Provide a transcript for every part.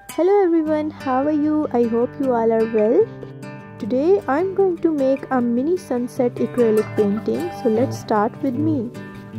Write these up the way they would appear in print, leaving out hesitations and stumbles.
Hello everyone, how are you? I hope you all are well. Today I'm going to make a mini sunset acrylic painting, so let's start with me.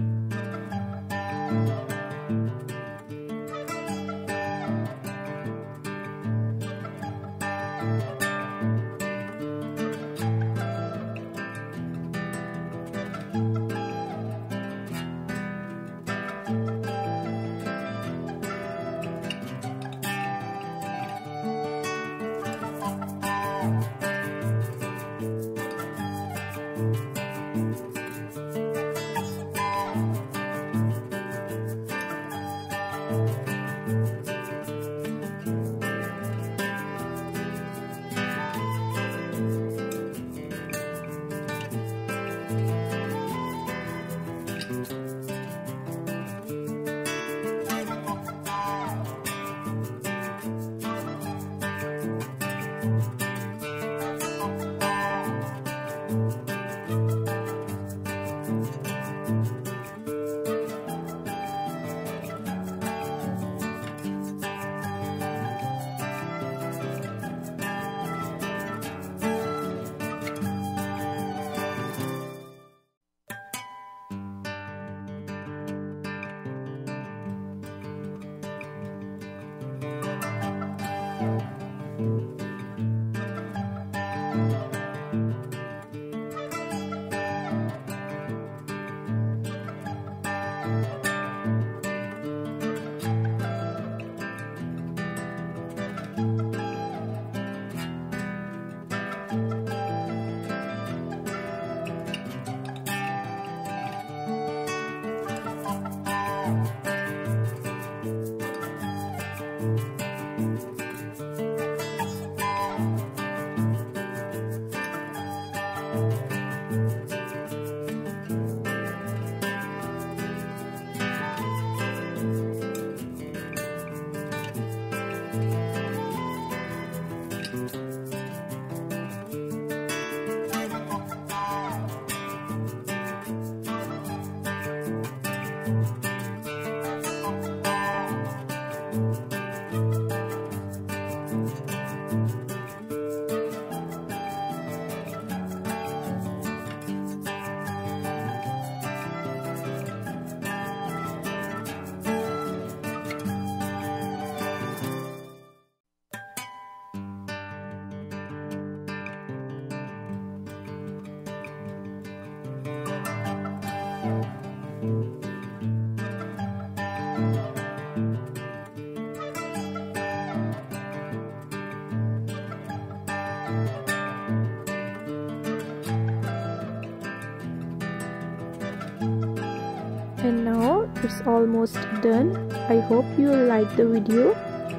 And now it's almost done. I hope you like the video.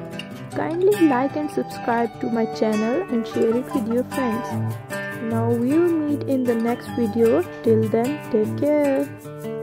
Kindly like and subscribe to my channel and share it with your friends. Now we'll meet in the next video. Till then, take care.